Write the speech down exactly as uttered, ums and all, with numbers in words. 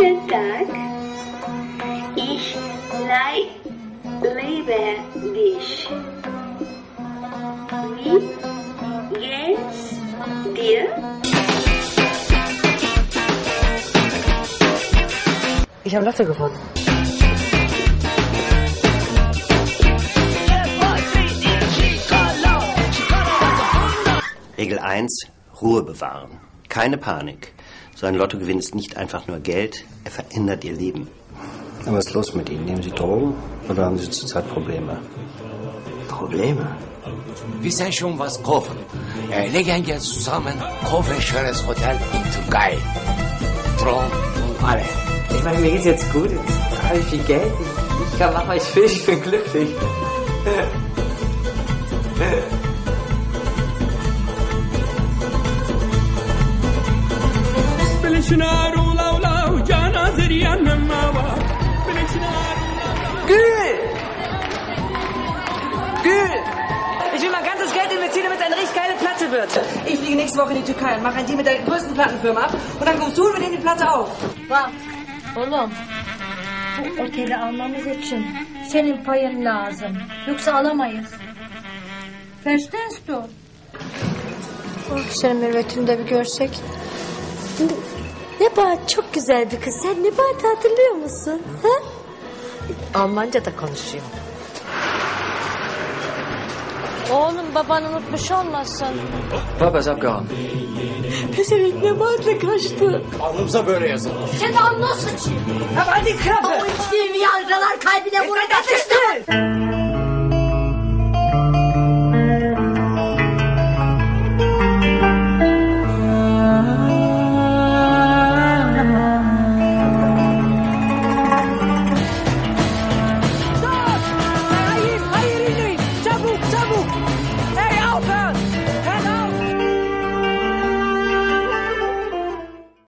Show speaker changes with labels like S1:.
S1: Guten Tag. Ich leid, liebe dich. Wie geht's dir?
S2: Ich habe Lotte gefunden.
S3: Regel eins, Ruhe bewahren. Keine Panik. So ein Lottogewinn ist nicht einfach nur Geld, er verändert Ihr Leben. Aber was ist los mit Ihnen? Nehmen Sie Drogen oder haben Sie zurzeit Probleme?
S4: Probleme? Wir sind schon was kaufen. Äh, legen jetzt zusammen kaufen schönes Hotel in Türkei. Traum und alle.
S2: Ich meine, mir geht's jetzt gut. Jetzt habe ich viel Geld. Ich, ich kann machen, was ich will. Ich bin glücklich. Gül! Gül! Ich will mein ganzes Geld investieren, damit es eine richtig geile Platte wird. Ich fliege nächste Woche in die Türkei und mache einen Deal mit der größten Plattenfirma ab. Und dann kommst du und wir nehmen die Platte auf.
S5: Bak oğlum, bu oteli almamız için senin payın lazım. Yoksa alamayız. Verstehst du?
S6: Oh, senin mürvetini de bir görsek. Nebahat çok güzel bir kız. Sen Nebahat'ı hatırlıyor musun? Ha?
S2: Almanca da konuşuyor.
S6: Oğlum baban unutmuş olmasın.
S7: Papa ist abgehauen.
S6: Pezevenk Nebahat'la kaçtı.
S4: Alnımıza böyle yazılmış.
S5: Sen de anla sıçayım.
S2: Hadi krabbe!
S5: O içtiğimi yargılar kalbine vuracaktır.